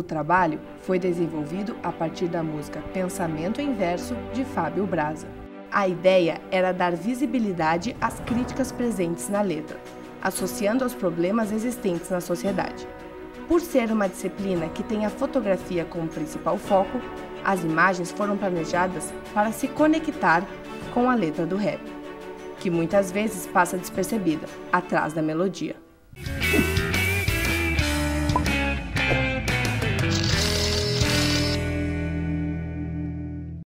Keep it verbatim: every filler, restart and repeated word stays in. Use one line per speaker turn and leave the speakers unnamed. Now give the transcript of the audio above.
O trabalho foi desenvolvido a partir da música Pensamento em Verso, de Fábio Braza. A ideia era dar visibilidade às críticas presentes na letra, associando aos problemas existentes na sociedade. Por ser uma disciplina que tem a fotografia como principal foco, as imagens foram planejadas para se conectar com a letra do rap, que muitas vezes passa despercebida, atrás da melodia.